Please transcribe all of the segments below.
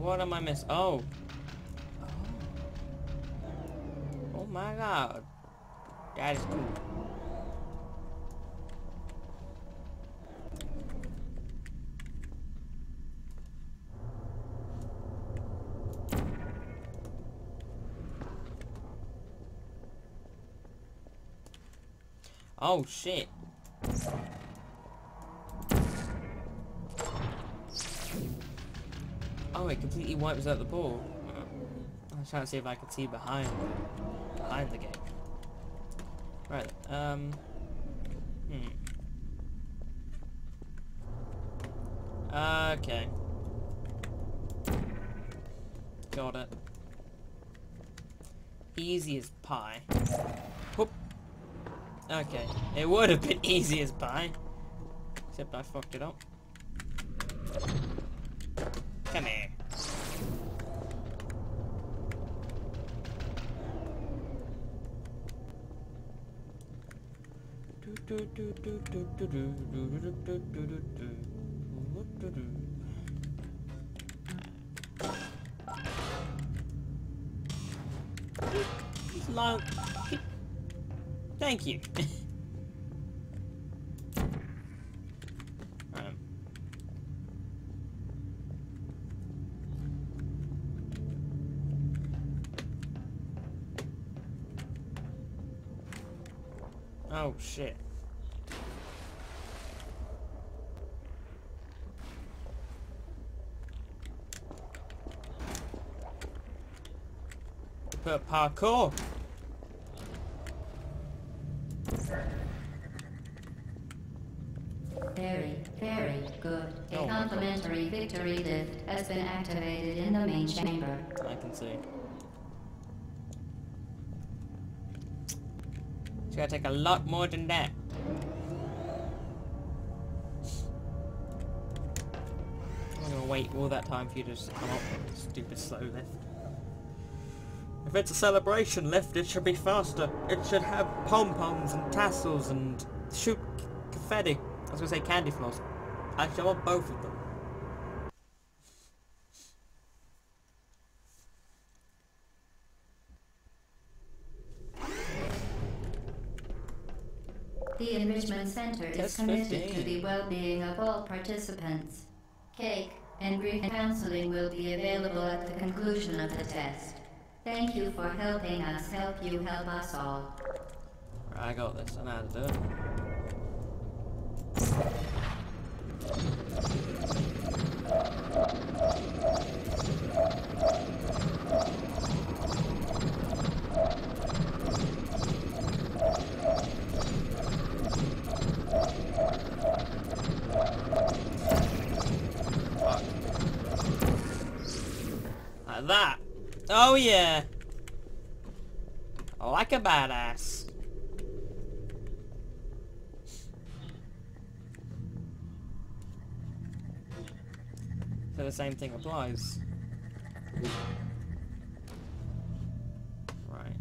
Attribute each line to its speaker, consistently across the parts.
Speaker 1: What am I missing? Oh. Oh my god. That is cool. Oh shit. Oh, it completely wipes out the ball. I was trying to see if I could see behind the game. Right. Okay. Got it. Easy as pie. Whoop. Okay. It would have been easy as pie. Except I fucked it up. Come here. Long. Thank you. Oh shit. Put parkour.
Speaker 2: Very, very good. A complimentary victory lift has been activated in the main chamber.
Speaker 1: I can see. It's gonna take a lot more than that. I'm gonna wait all that time for you to just come up with this stupid slow lift. If it's a celebration lift, it should be faster. It should have pom-poms and tassels and shoot confetti. I was gonna say candy floss. Actually, I want both of them.
Speaker 2: The Enrichment Center is
Speaker 1: Test
Speaker 2: committed
Speaker 1: 15.
Speaker 2: to the well-being of all participants. Cake and brief counseling will be available at the conclusion of the test. Thank you for helping us help you help us all.
Speaker 1: Right, I got this. I know how to do it. Like that. Oh yeah. Like a badass. So the same thing applies. Right.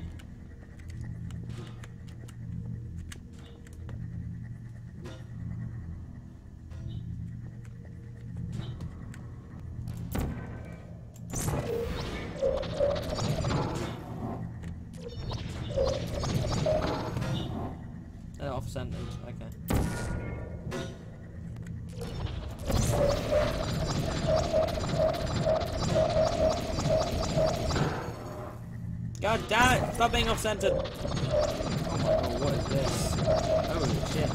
Speaker 1: Off-centered, okay. God damn it! Stop being off-centered! Oh my god, what is this? Holy shit.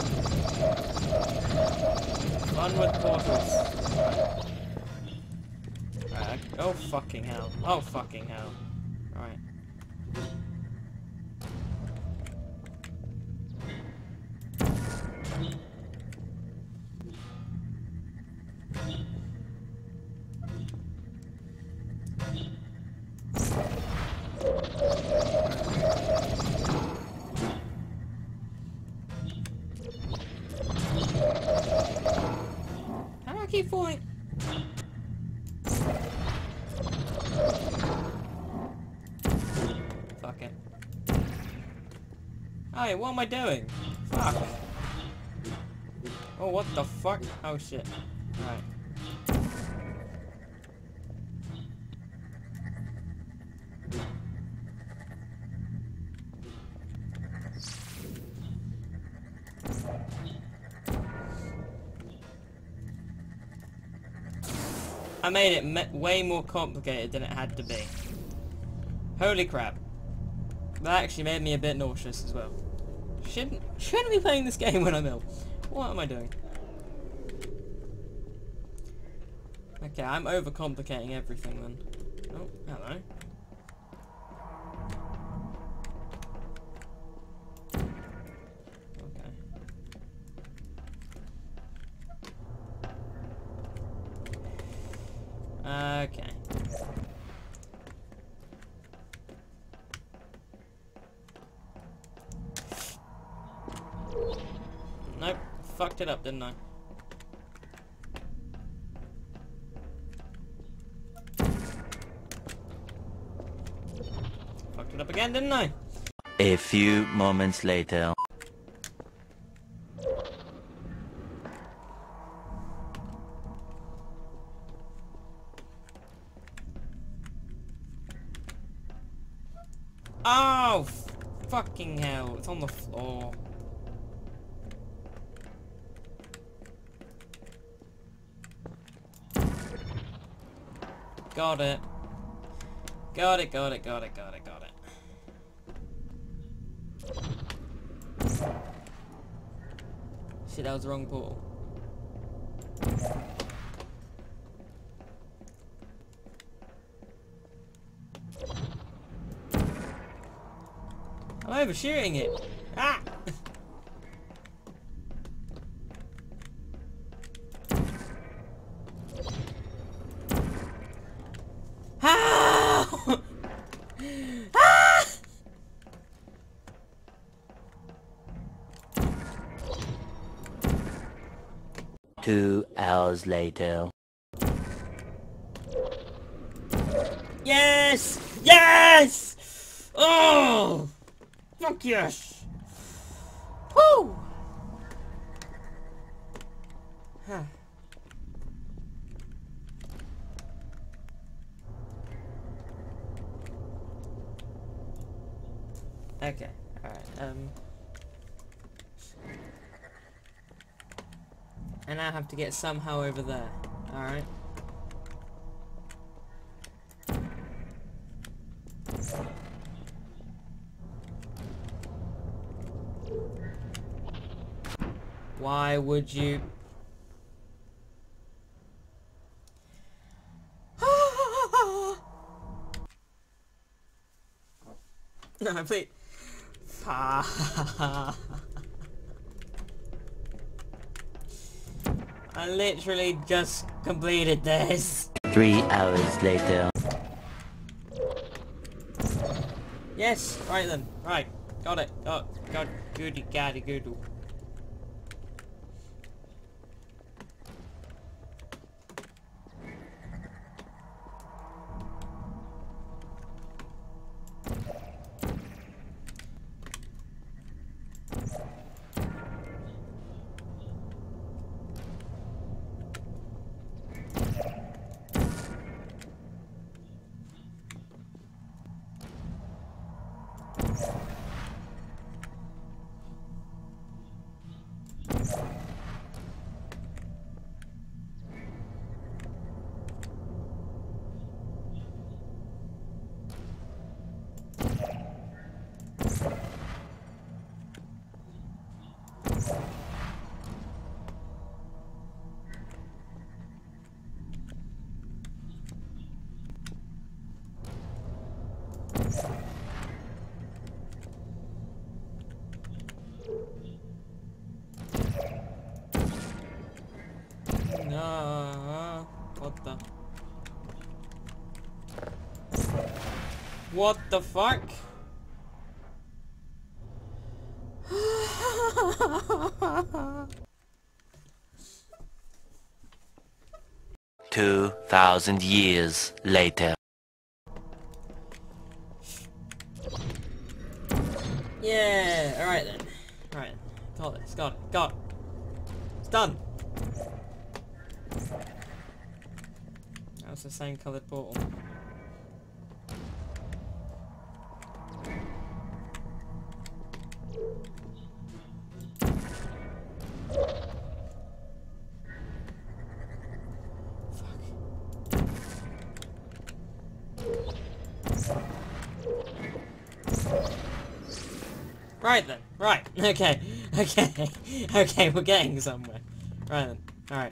Speaker 1: Fun with portals. Right. Oh fucking hell. Oh fucking hell. Right. How do I keep falling? Fuck it. Hey, what am I doing? Fuck. Oh, what the fuck? Oh shit. Alright. I made it way more complicated than it had to be. Holy crap. That actually made me a bit nauseous as well. Shouldn't be playing this game when I'm ill. What am I doing? Okay, I'm overcomplicating everything then. Oh, hello. Okay. Nope. Fucked it up, didn't I? Fucked it up again, didn't I?
Speaker 3: A few moments later.
Speaker 1: Oh, fucking hell. It's on the floor. Got it. Got it, got it, got it, got it, got it. Shit, that was the wrong portal. I'm overshooting it. Ah! How? Ah!
Speaker 3: 2 hours later.
Speaker 1: Yes! Yes! Oh! Fuck yes! Woo! Huh. Okay, alright, and I have to get somehow over there, alright? Why would you... No, please. I literally just completed this.
Speaker 3: 3 hours later.
Speaker 1: Yes, right then. Right. Got it. Oh, God, goody gaddy goodle. No, what the? What the fuck?
Speaker 3: Two 2,000 years later.
Speaker 1: Yeah, alright then. Alright, got it, got it, got it. It's done. That was the same coloured portal. Fuck. Right then. Right. Okay. Okay. Okay, we're getting somewhere. Right then. Alright,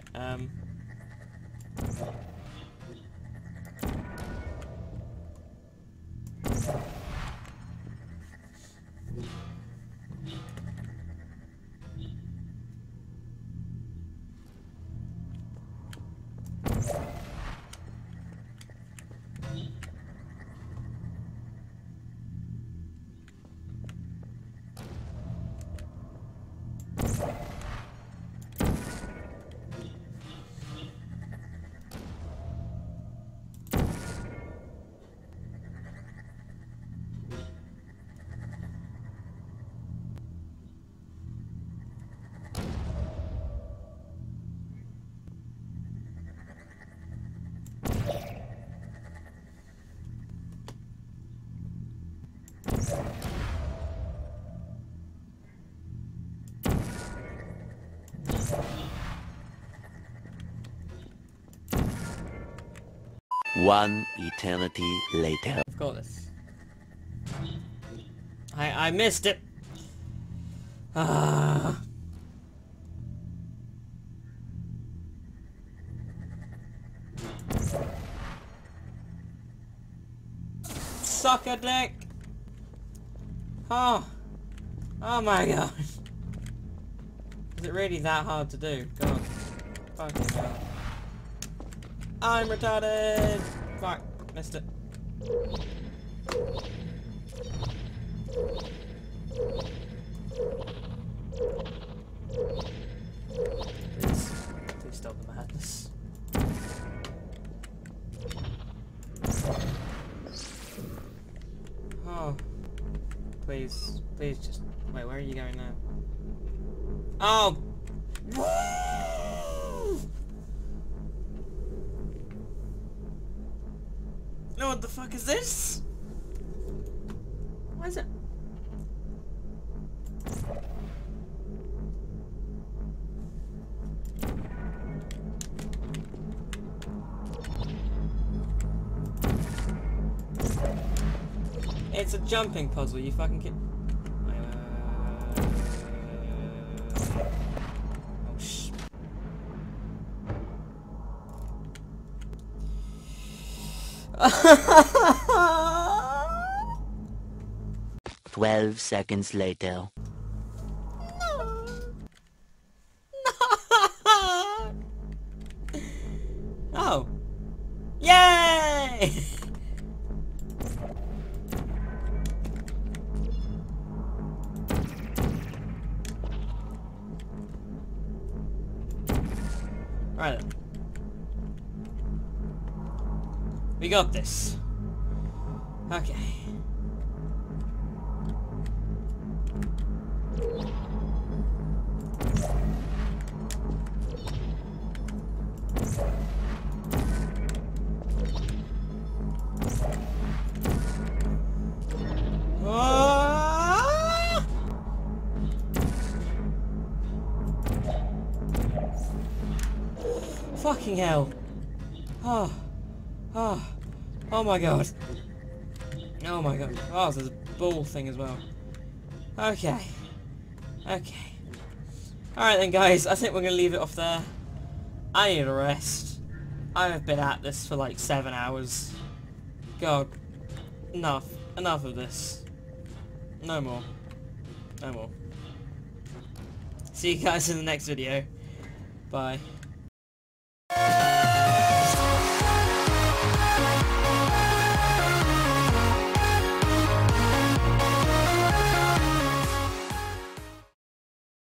Speaker 3: One eternity later.
Speaker 1: I've got this. I missed it. Ah. Sucker dick. Oh. Oh my god. Is it really that hard to do? God. Fucking hell. I'm retarded! Fuck, missed it. Please stop the madness. Oh. Please just... Wait, where are you going now? Oh! No, what the fuck is this? Why is it? It's a jumping puzzle, you fucking kid. Oh, sh.
Speaker 3: 12 seconds later.
Speaker 1: Oh. Yay! Right then. We got this. Okay. Ah! Fucking hell. Oh. Oh. Oh my god. Oh my god. Oh, there's a ball thing as well. Okay. Okay. Alright then guys, I think we're gonna leave it off there. I need a rest. I have been at this for like 7 hours. God. Enough. Enough of this. No more. No more. See you guys in the next video. Bye.